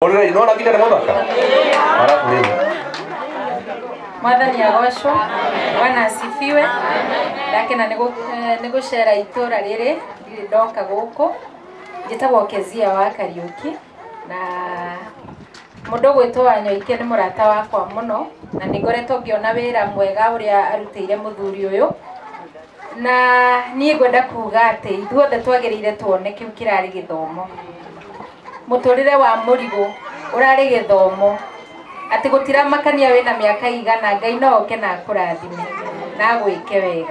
Muhorere no nakinya ni muthaka. Alafu nini? Mwathani agocwo, Bwana asifiwe. Ndakena nĩ gũcera itũra rĩrĩ ndoka gũkũ. Njĩtagwo Kezia wa Kariũki na mũndũ gwĩtwo Wanyoike nĩ mũrata wakwa mũno na nĩ ngoretwo ngĩona wĩra mwega ũrĩa arutĩire mũthuri ũyũ. Na niĩ ngwenda kuuga atĩ ithuothe twagĩrĩire tuone kĩu kĩrarĩ gĩthomo. Mũtũrĩre wa mũrigo ũrarĩ gĩthomo. Atĩ gũtiramakania wĩna mĩaka igana Ngai no oke na akũrathime na gwĩke wega.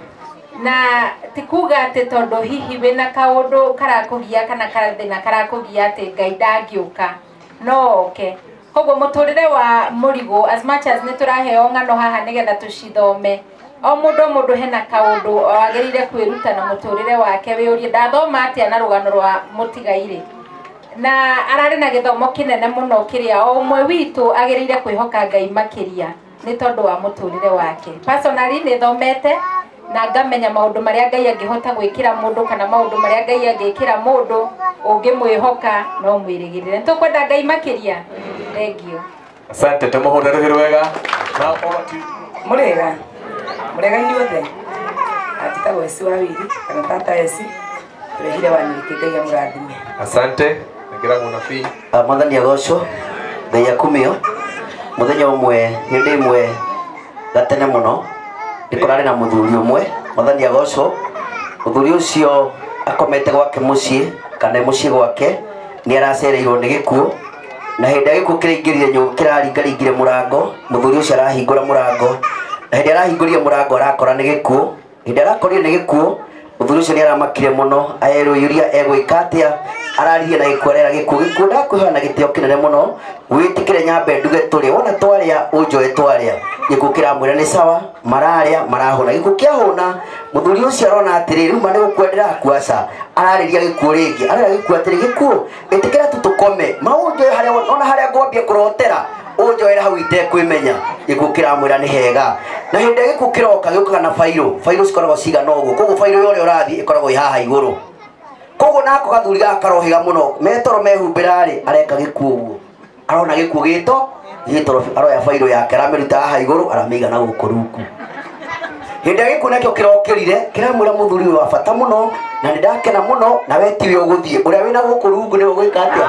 Na ti kuga atĩ tondũ hihi wĩna kaũndũ karakũgia kana kathĩna karakũgia atĩ Ngai ndangĩũka no oke. Koguo mũtũrĩre wa mũrigo as much as nĩ tũraheo ng'ano haha nĩgetha tũcithome, o mũndũ hena kaũndũ agĩrĩire kwĩruta na mũtũrĩre wake wĩũrie ndathoma atĩa na rũgano rwa mũtigairĩ. Na ararĩ na gĩthomo kĩnene mũno kĩrĩa o ũmwe witũ agĩrĩire kwĩhoka Ngai makĩria nĩ tondũ wa mũtũrĩre wake. Personally nĩ thomete na ngamenya maũndũ marĩa Ngai angĩhota gwĩkĩra mũndũ kana maũndũ marĩa Ngai angĩkĩra mũndũ ũngĩmwĩhoka no mwĩrĩgĩrĩre. Tũkwenda Ngai makĩria. Thank you. Asante, tumuhorere wega. Na ogati Murega inyuothe. Atitagwo Esi wa Wili kana tata Esi. Turehire Wanyoike Ngai amũrathime. Asante. Ngira munabii. Mwathani agocwo. Ngai akumio. Muthenya umwe hindi imwe gatene muno ndikorare na muthuri umwe. Mwathani agocwo. Muthuri ucio akomete gwake mucii kana mucii gwake ni aracereirwo ni gikuo na hindi gikuo kiraingirire kiraringaringire murango. Muthuri ucio arahingura murango na hindi arahingurire murango arakora ni gikuo. Hindi arakorire ni gikuo muthuri ucio ni aramakire muno aerwo yuria egwika atia araririe na gikuorera gikuo ndakwĩhoya gĩtĩo kĩnene mũno wĩtĩkĩre nyambe nduge tũrĩ wona twarĩa ũnjoe twarĩa gĩkuo kĩramwĩra nĩ sawa mararĩa marahũna gĩkuo kĩahũna muthuri ũcio arona atĩrĩ rĩu ma nĩ gũkwendera kuaca ararĩria gĩkuo rĩngĩ arera gĩkuo atĩrĩ gĩkuo ĩtĩkĩra tũtũkome maũnjoe harĩa ona harĩa ngwambia kũrotera ũnjoera hau itekwĩmenya gĩkuo kĩramwĩra nĩ hega na hĩndĩ gĩkuo kĩroka gĩũkaga na bairũ cikoragwo cigana ũguo koguo bairũ yore ũrathiĩ ĩkoragwo haha igũrũ koguo nako gathuri gakarohiga muno metoro mehumbĩra rĩ areka gĩkuo ũguo arona gĩkuo gĩtoro aroya bairũ yake aramĩruta haha igũrũ aramĩiga na gũkũ rungu hĩndĩ gĩkuo nakĩo kĩrokĩrire kĩramwĩra mũthuri ũyũ wa bata mũno na nĩ ndakena mũno na we tiwe ũgũthiĩ ũrĩa wĩna gũkũ rungu nĩ ũgwĩka atĩa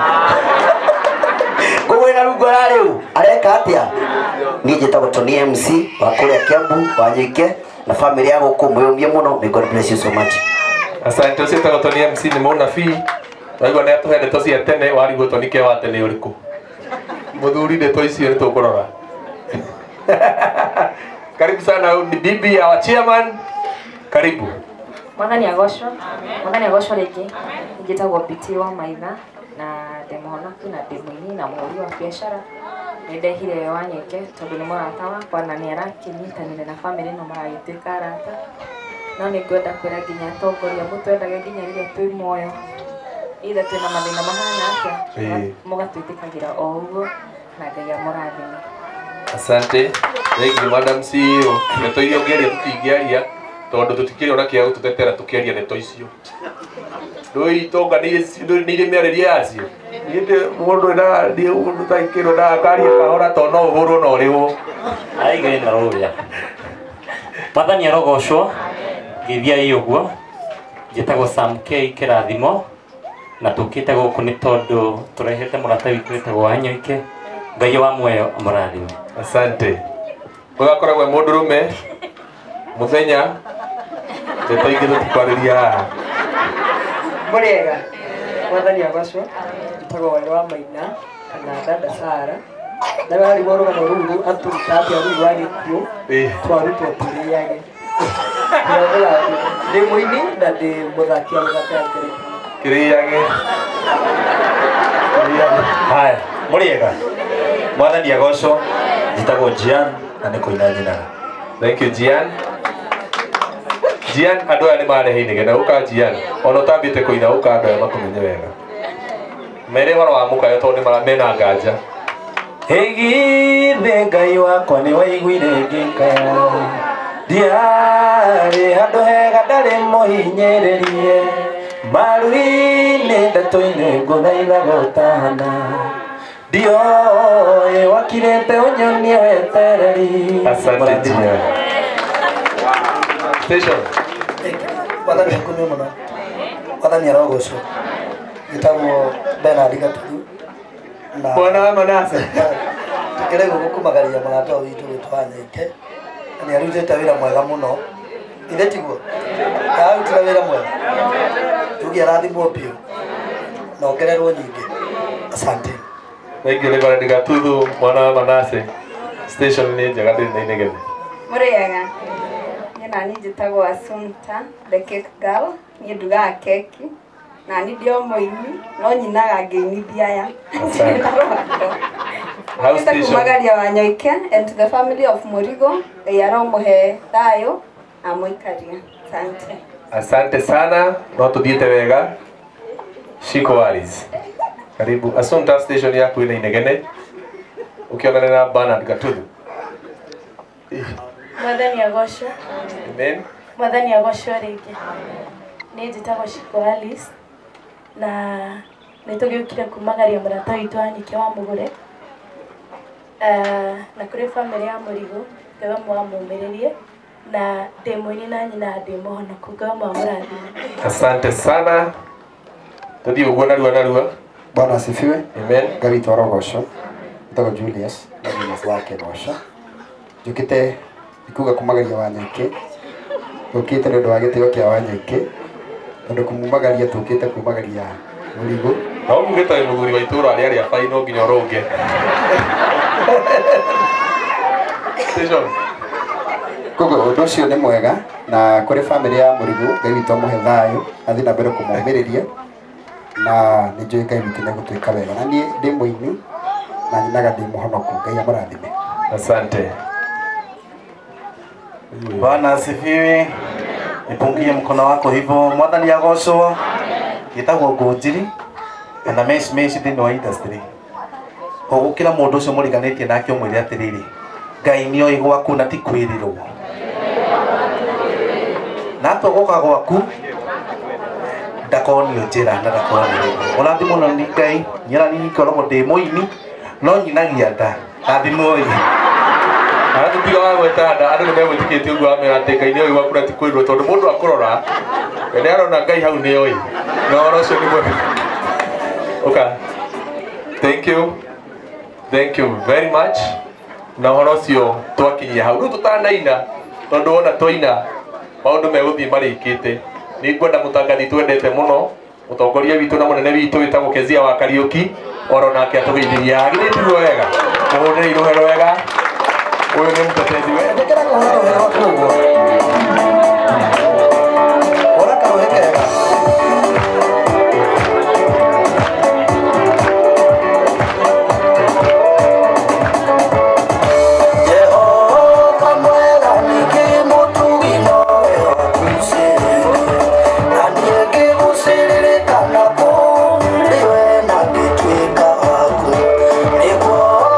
koguo wĩna rungu ararĩ areka atĩa niĩ njĩtagwo Tony MC wa kũrĩa Kiambu Wanyoike na family ya gũkũ mwĩyũmie mũno. May God bless you so much. Asante, ucio tago Tony MC ni munabii. Waigua nĩ atuhe ndeto cia tene warigwo Tony ke wa tene ũrĩkũ. Muthuri ndeto icio nĩ tũkũrora. Karibu sana bibi ya chairman. Karibu. Mwathani agocwo. Mwathani agocwo rĩngĩ. Njĩtagwo Biti wa Maitha na ndĩmũhonoku na ndĩmũini na mũhũri wa biacara. Nĩndehire Wanyoike tondũ nĩ mũrata wakwa na nĩ arakĩnyitanĩra na family ĩno maragĩtuĩka arata. No nĩ ngwenda kwĩra nginya atongoria mũtwendage nginya rĩrĩa twĩ muoyo either twĩna mathĩna mahana atĩa mũgatwĩtĩkagĩra o ũguo na Ngai amũrathime. Asante. Thank you Madam CEO. Ndeto iria ũngĩaria tũtingĩaria tondũ tũtikĩrĩ ona kĩa gũtũtetera tũkĩaria ndeto icio. Ndũĩ itonga nĩ irĩ mĩarĩrie yacio. Nĩndĩ mũndũ na ndiĩ mũndũ taikĩrwo na akaria kahora tondũ no ũhũrwo na ũrĩhwo. Aigĩrĩ na rũrĩa. Mwathani arogocwo. Gĩthiai ũguo njĩtagwo Sam K Kĩrathimo na tũkĩte gũkũ nĩ tondũ tũrehete mũrata witũ wĩtagwo Wanyoike Ngai wa muoyo amũrathime. Asante. Mũgakoragwo mũndũrũme mũthenya ndeto ingĩ tũtikwarĩria haha. Murega Mwathani agocwo njĩtagwo Wairũ wa Maina kana dada Sara na harĩ rũgano rũrũ atũruta atĩa rũrũ wa gĩkuo twarutwo tũrĩage ndĩ mũini na ndĩ mũthaki wa mũthaki wa kĩrĩage. Haya mũrĩega Mwathani agocwo njĩtagwo Jian na nĩ kũina nyinaga. Thank you Jian. Jian andũ aya nĩ marehe inegene ũka Jian ona ũtambĩte kũina ũka andũ aya makũmenye wega mere waro wa mũkayo tondũ nĩ mena nganja. Hĩgithĩ Ngai wakwa nĩ waiguire ngĩkaya ndiarĩ handũ hega ndarĩ mũhinyĩrĩrie maru-inĩ ndeto-inĩ ngũthaitha gũtahana Dio wakirete onyonie wetereri. Asante Jia. Station. Wathani yakumi muno. Wathani arogocwo. Gitagwo Bernard Gatudu. Na Bwana wa Manase. Tukire gukumagaria murata witu witwanyike. Ni arutite wira mwega muno. Ithe tiguo. Arutire wira mwega. Tugi arathimwo piu. Na ongererwo nyingi. Asante. Wengi Reverend Gatudu mwana wa Manase. Station ni njega ndiri na inegene. Muriega. Nyina ni njitagwo Assumpta the cake girl. Ni ndugaga keki. Na ni ndio moini no nyinaga ngeithia ya. House station. Kumagaria Wanyoike and to the family of Murigo. They are muhe thayo amoikaria. Asante. Asante sana. No tuthiete wega. Shiko Waris. Karibu. Assumpta station yaku ina inegene. Ukionana na Bernard Gatudu. Mwathani agocwo. Amen. Mwathani agocwo ringi. Ni njitagwo Shiko Alice na nitugiukire kumagaria murata witu Anyike wa Mugure. Na kuri family ya Murigo ngai mwamuumiririe na ndimwini na nyina ndimohonoku ngai mwamurathime. Asante sana. Tuthi uguo narua. Bwana asifiwe. Amen. Ngai witu arogocwo. Ndagwo Julius na Julius wake Gosha. Njukite ikuga kumagaria Wanyoike. Tukite nĩ ũndũ wa gĩtĩo kĩa Wanyoike. Tondũ kumumagaria tukite kumagaria Murigo. No mugite mũthuri wa itũra arĩa arĩa bai no nginya ũrũnge. Station. Koguo ũndũ ũcio nĩ mwega na kũrĩ family ya Murigo Ngai witũ amũhe thayũ athiĩ na mbere kũmũmĩrĩria na nĩ njũĩ Ngai witũ nĩ gũtwĩka wega na niĩ ndĩ mũini na nyinaga ndĩ mũhonoku Ngai amũrathime. Asante. Bwana asifiwe. Nipungie mkono wako hivyo. Mwathani agocwo. Gitagwo Ngunjiri na mesh thĩinĩ wa industry. Ũgũkĩra mũndũ ũcio mũriganĩtie nake ũmwĩre atĩrĩrĩ, Ngai nĩoĩ gwaku na ti kwĩrĩrwo. Natwe gũka gwaku ndakonio njĩra na ndakonio. Ũrathi mũno nĩ Ngai, nyĩra nĩ ngoragwo ndĩ mũini no nyinagia nda. Rathimwo ĩ. Aratupiga wa gweta nda andũ nĩ megwĩtĩkĩtie ũguo amera atĩ Ngai nĩoĩ gwaku na ti kwĩrĩrwo tondũ mũndũ akũrora we nĩ arona Ngai hau nĩoĩ. Na ũhoro ũcio nĩ mwega. Okay. Thank you very much. Na ũhoro ũcio twakinyia hau. Rĩu tũtanaina tondũ wona twaina maũndũ megũthiĩ marĩkĩte. Nĩ ngwenda mũtangathi twendete mũno mũtongoria witũ na mũnene witũ wĩtagwo Kezia wa Kariuki oro nake atũgeithĩria. Agĩrĩtwo wega. Mũhũrĩre irohero wega. Ũyũ nĩ mũtetezi wega. Ndekera kũhũra wega wakuo. Ora karohekega.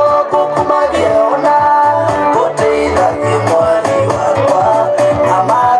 Ama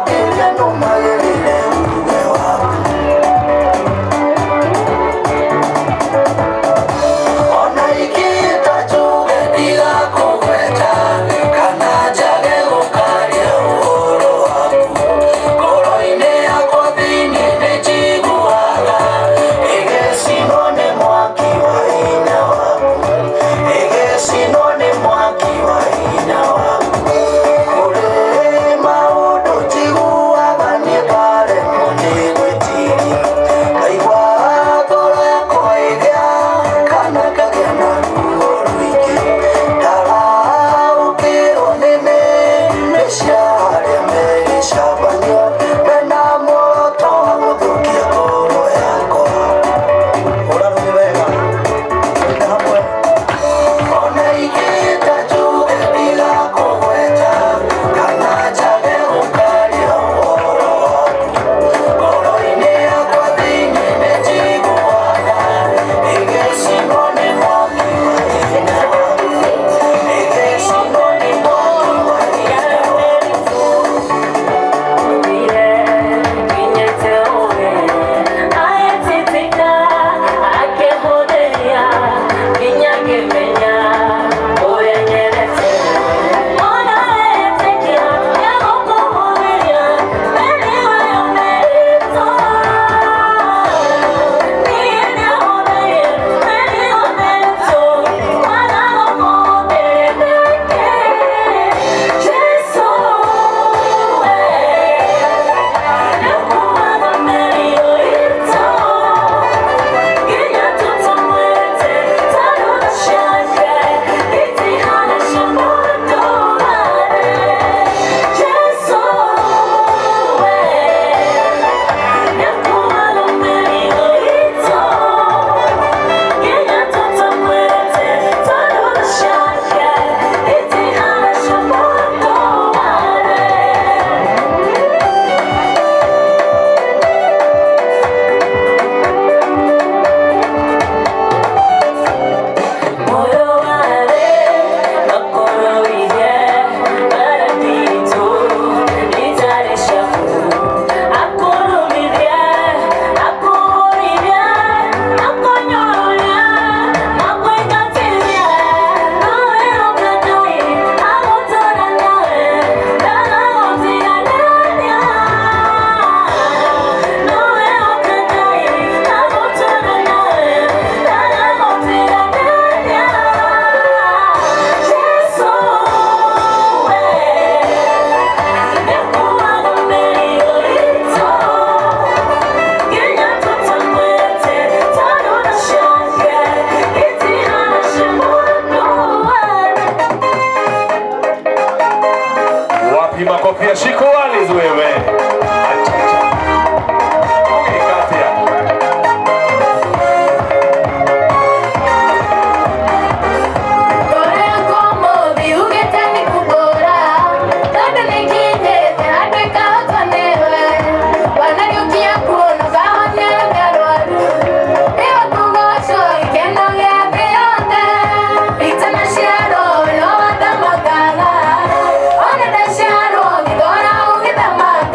Makofi ya Shiko Wallis wewe. Ona da sharo, gora, ugita mata.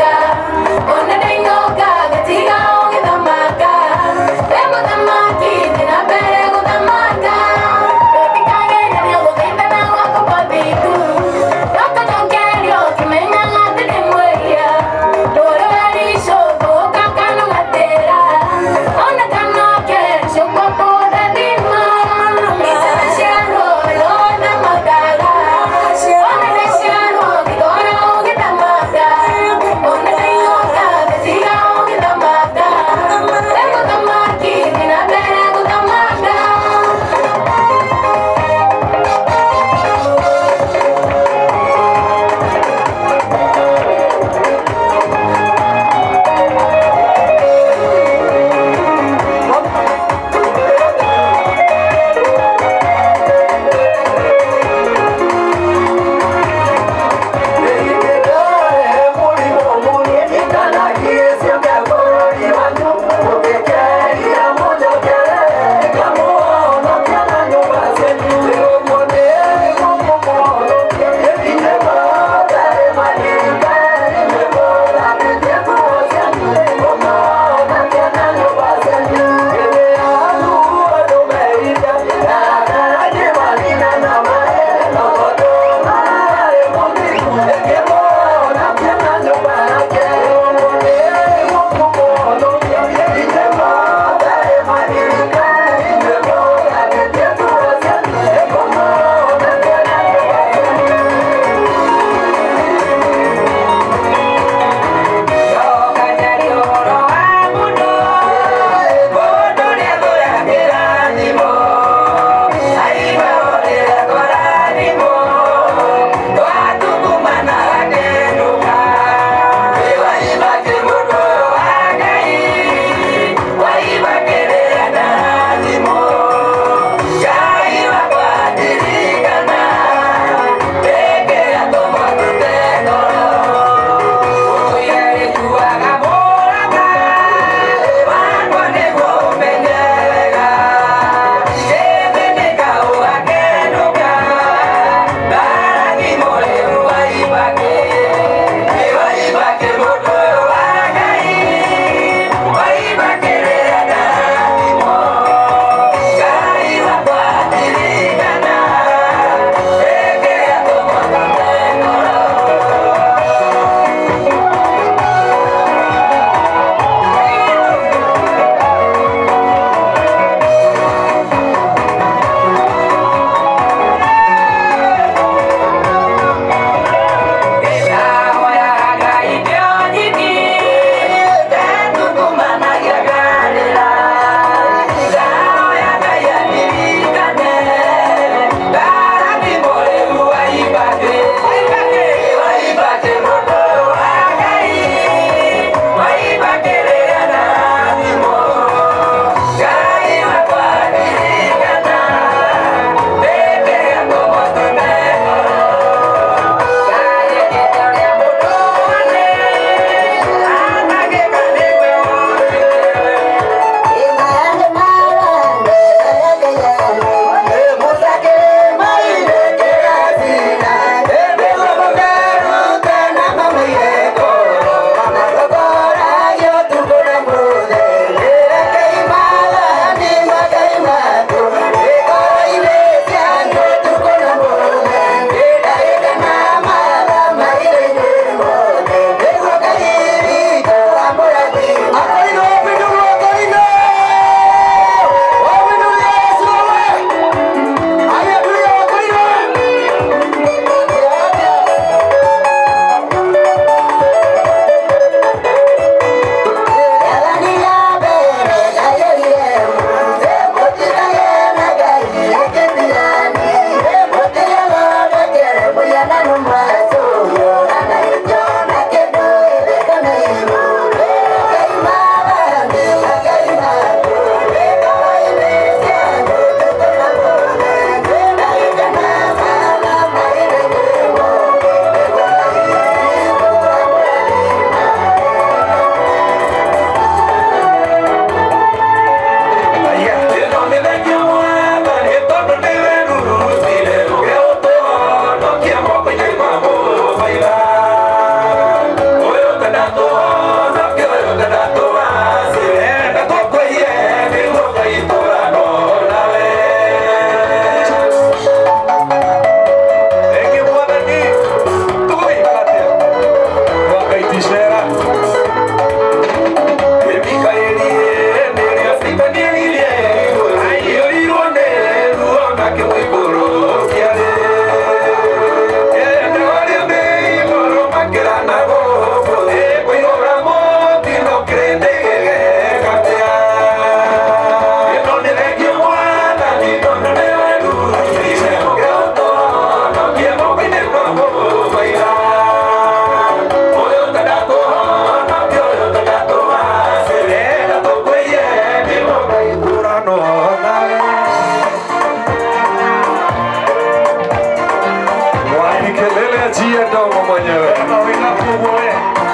Achie ndogo mwenyewe. Weka kubwa wewe.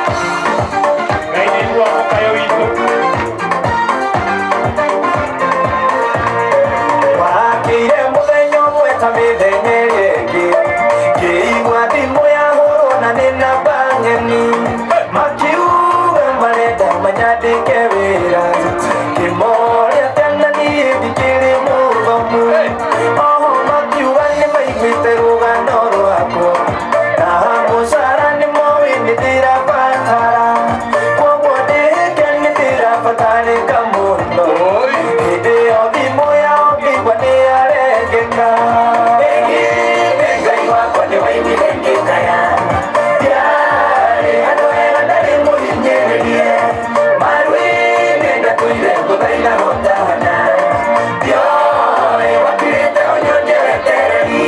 Gaini kwa kayo hizo. Wakire muthenya mweta mithenyerenge kiigua thimũ yahũrwo na nĩ namba ng'eni makiuga marenda manyandĩke wĩra kĩmoria tena niĩ ndikĩrĩ mũthomu oho makiuga nĩ maiguĩte rũgano rwakwa na mũcara nĩ moĩ nĩ ndĩrabatara koguo ndĩhĩke nĩ ndĩrabatarĩka mũno hĩndĩ ĩyo thimũ yao ngĩigua nĩ yarengeka Ngai wakwa nĩ waimire ngĩkaya ndiarĩ handũ hega ndarĩ mũhinyĩrĩrie maru-inĩ ndatũire ngũthaitha gũtahana ndioĩ wakirĩte ũnyonye wetereri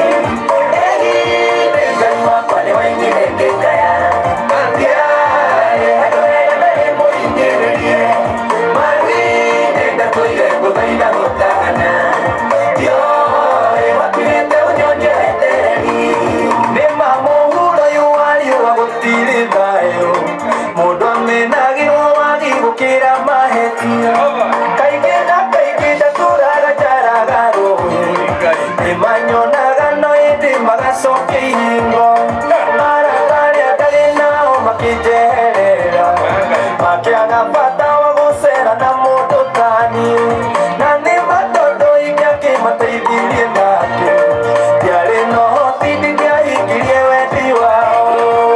Ngai wakwa nĩ waimire ngĩkaya ndiarĩ handũ hega ndarĩ mũhinyĩrĩrie maru-inĩ ndatũire ngũthaitha gũtahana ndioĩ wakirĩte ũnyonye wetereri nĩma mũhuro ũyũ wa riũa gũtirĩ thayũ mũndũ amenagĩrwo wagi gũkĩra mahĩtia kaingĩ na kaingĩ ndatũraga njaraga rũĩ nĩmanyonaga no ĩndĩ magacokia ihingo arakarĩa ndarĩ nao makĩnjeherera makĩaga bata wa gũcera na mũndũ taniĩ na nĩ matondũ ingĩakĩmateithirie nake ndiarĩ na ũhoti ndingĩahingirie wendi wao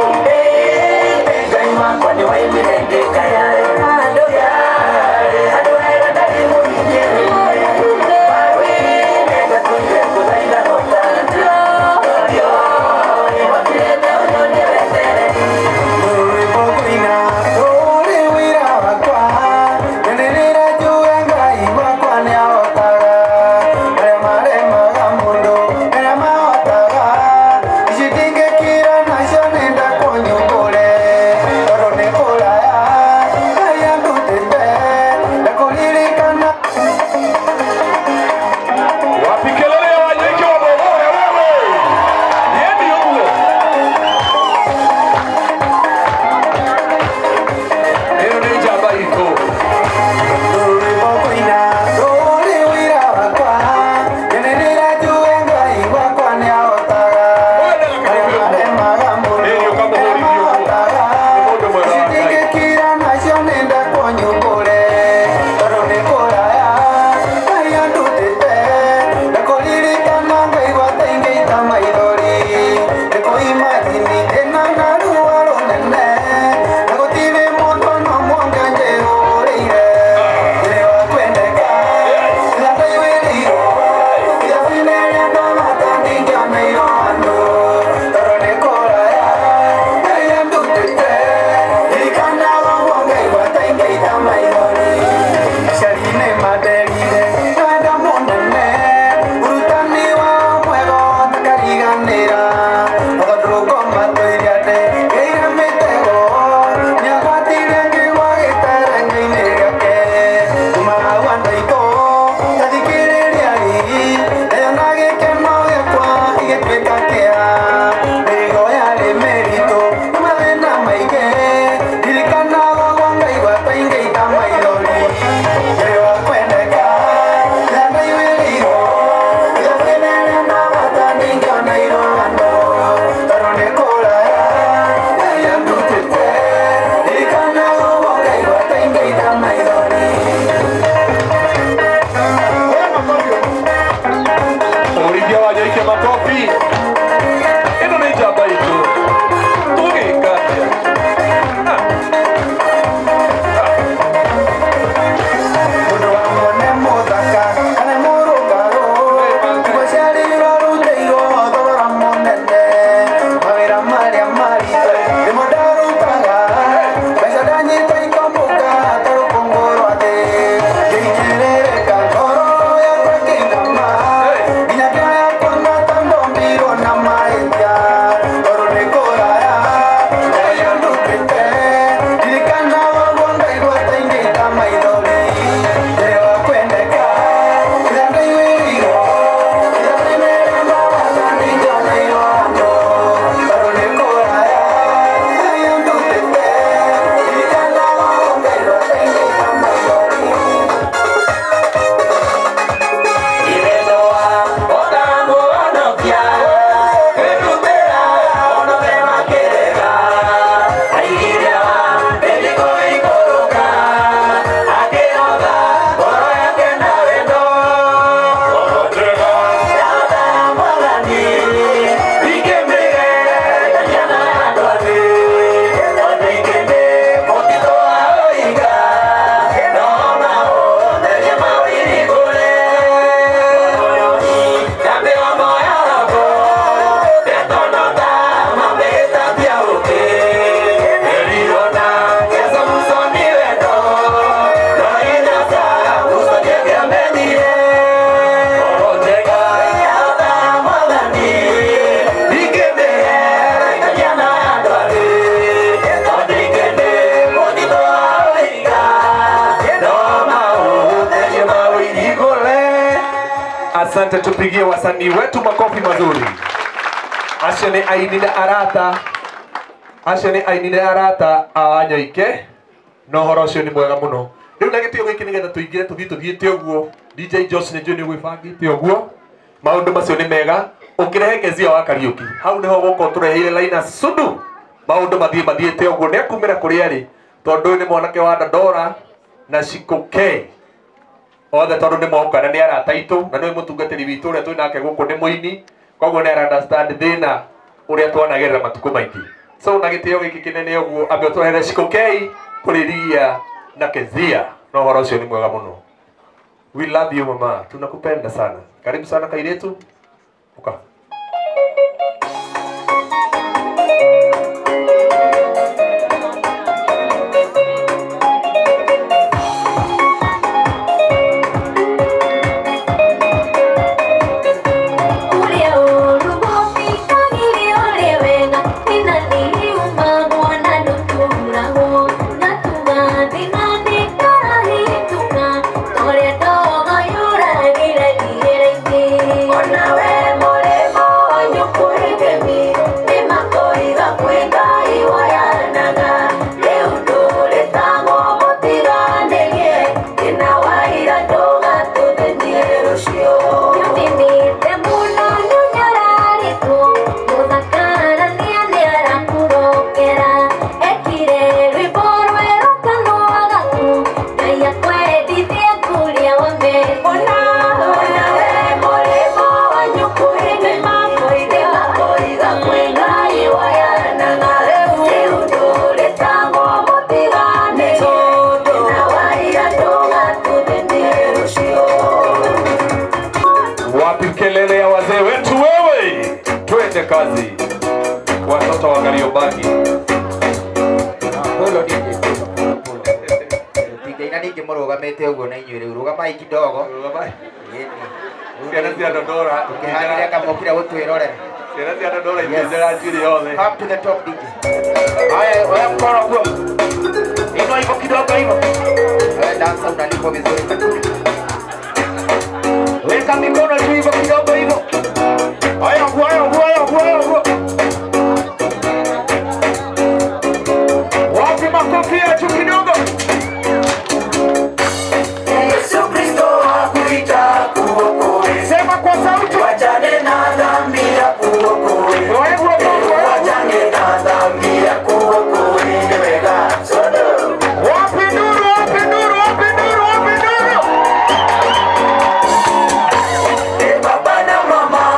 Ngai wakwa nĩ waimire ngĩkaya handũ hega ndarĩ mũhinyĩrĩrie maru-inĩ ndatũire ngũthaitha gũtahana ndioĩ Asante, tupigie wasanii wetu makofi mazuri. Ashene ainine arata. Ashene ainine arata anyoike. No horo cio ni mwega muno. Riu na gitio giki nigetha tuingire tuthiite uguo. DJ Josh ni juni gwibangite uguo. Maundu macio ni mega. Ukirehe Kezia wa Kariuki. Hau niho goko tureheire Laina Sudu. Maundu mathiite uguo ne kumira kuri ari. Tondu ni mwanake wa Dandora na Shiko K. Othe tondu ni moka na ni arata itu na ni mutungatiri witu uria twi nake guku ni muini. Koguo ni understand thina uria twanagerera matuku maingi. So na gitio giki kinene uguo ambe turehere Shiko K kuriria na Kezia. No horo cio ni mwega muno. We love you mama. Tunakupenda sana. Karibu sana Kairetu. Uka. Kazi watoto wa Kariobangi polo tiga niki murugamite uguo na inyuĩ rĩu rugamai kidogo ciana cia Dandora ukihanire kamũkira gũtwĩrorera ciana cia Dandora itĩnjera njuĩrĩ yothe up to the top DJ haya oya mkono huo inua hivyo kidogo hivyo dansa unalipo vizuri weka mikono juu hivyo kidogo hivyo haya huo wapi makofi ya juu kidogo. Yesu Kristo hakuita kuokoe. Sema kwa sauti. Wachane na dhambi ya kuokoe. Wachane na dhambi ya kuokoe. Nimega sodo. Wapi nuru, wapi nuru, wapi nuru, wapi nuru. Baba na mama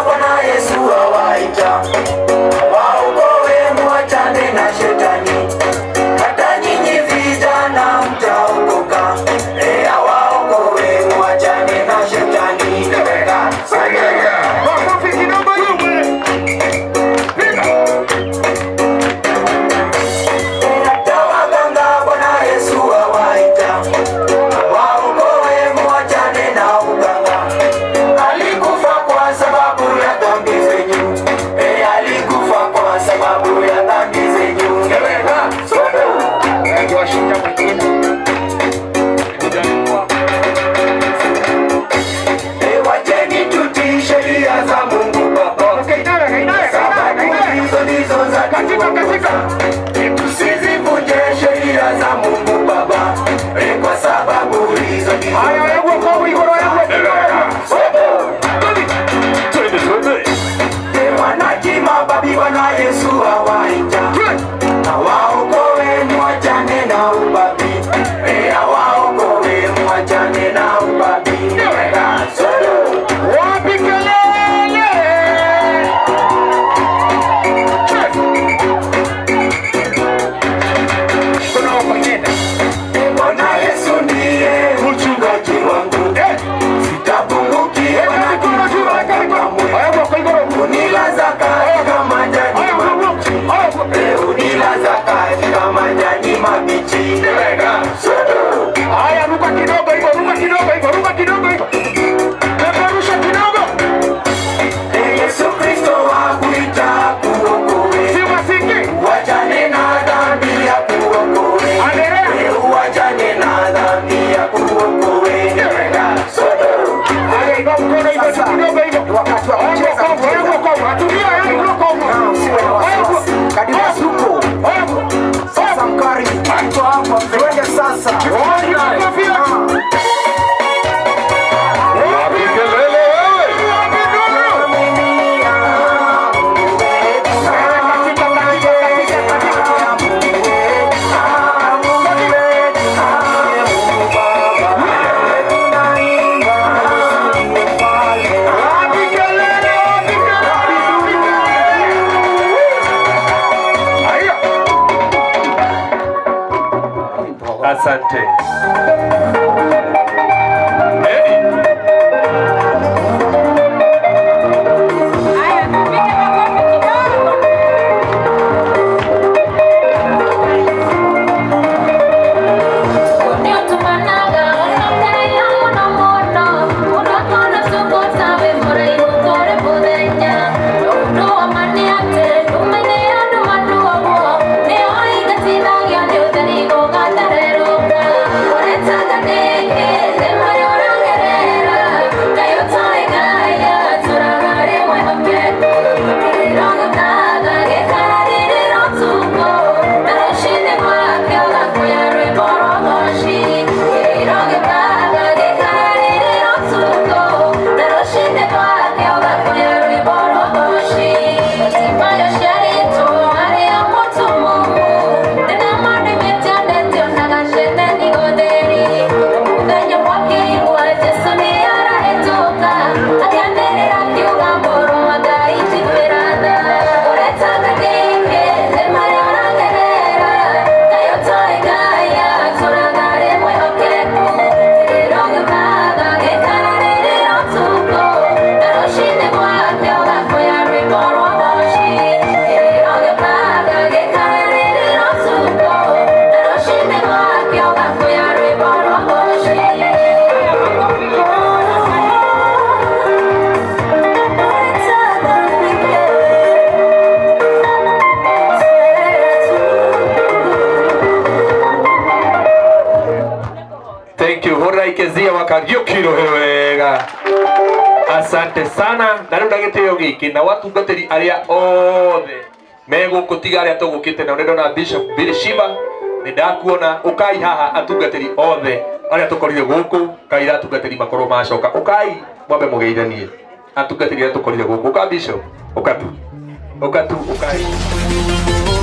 Asante. Asante sana na riu ndagitio giki na watungatiri aria othe meguku tiga aria tugukite na ndona Bishop Billy Shiba ni ndakuona ukai haha atungatiri othe aria tukorire guku kaira atungatiri makoro macoka ukai mwambe mugeithanie atungatiri aria tukorire guku uka Bishop ukatu ukai